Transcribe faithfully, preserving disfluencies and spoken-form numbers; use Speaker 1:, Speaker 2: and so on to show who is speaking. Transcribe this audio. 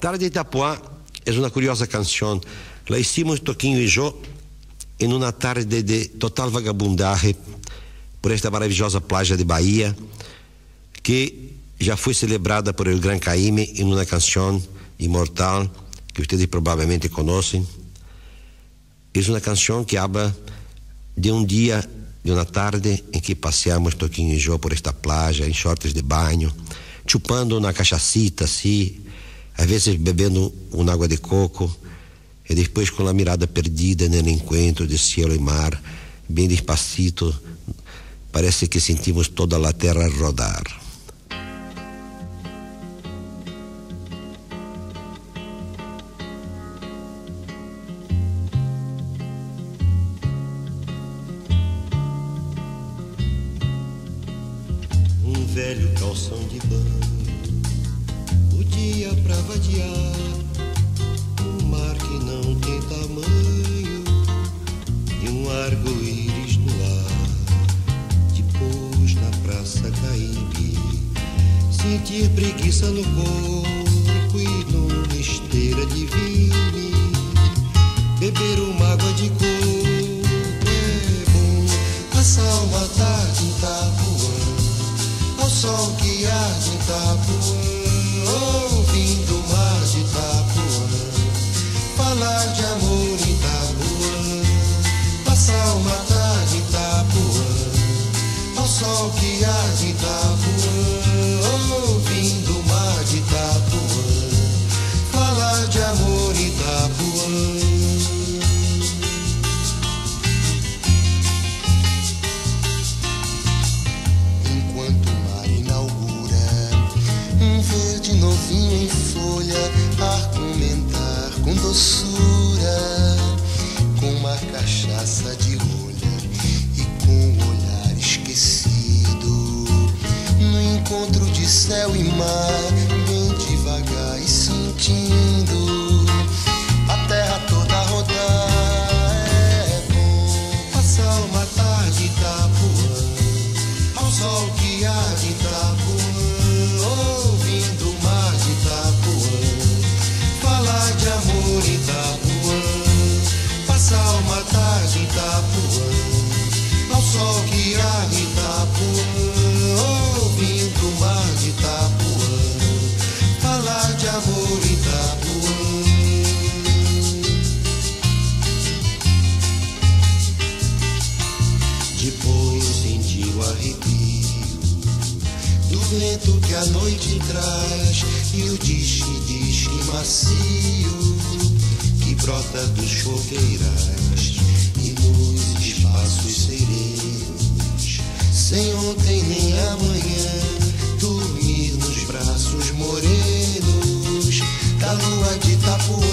Speaker 1: Tarde de Itapuã é uma curiosa canção. La hicimos Toquinho e Jô em uma tarde de total vagabundagem por esta maravilhosa praia de Bahia, que já foi celebrada por El Gran Caime em uma canção imortal que vocês provavelmente conhecem. É uma canção que habla de um dia, de uma tarde em que passeamos Toquinho e Jô por esta praia em shorts de banho, chupando uma cachacita assim, às vezes bebendo uma água de coco, e depois com a mirada perdida no encontro de cielo e mar, bem despacito, parece que sentimos toda a terra rodar.
Speaker 2: Um velho calção de banho, o dia pra vadiar, um mar que não tem tamanho e um arco-íris no ar. Depois na praça Caíbe, sentir preguiça no corpo e numa esteira de vinho, beber uma água de coco é bom. Passar uma tarde em Itapuã, ao sol que arde em Itapuã, ouvindo o mar de Itapuã, falar de amor em Itapuã. Passar uma tarde em Itapuã, ao sol que arde em Itapuã, ouvindo o mar de Itapuã, falar de amor em Itapuã. Novinho em folha, argumentar com doçura, com uma cachaça de rolha e com o olhar esquecido, no encontro de céu e mar, bem devagar e sentindo a terra toda rodar. É bom passar uma tarde em Itapuã, ao sol que arde em Itapuã, ouvindo o mar de Itapuã, falar de amor em Itapuã. Passar uma tarde em Itapuã, ao sol que arde em Itapuã, ouvindo o mar de Itapuã, falar de amor em Itapuã. Depois senti o arrepio do vento que a noite traz e o disque-disque macio que brota dos choqueirais e nos espaços serenos, sem ontem nem amanhã, dormir nos braços morenos da lua de Itapuã.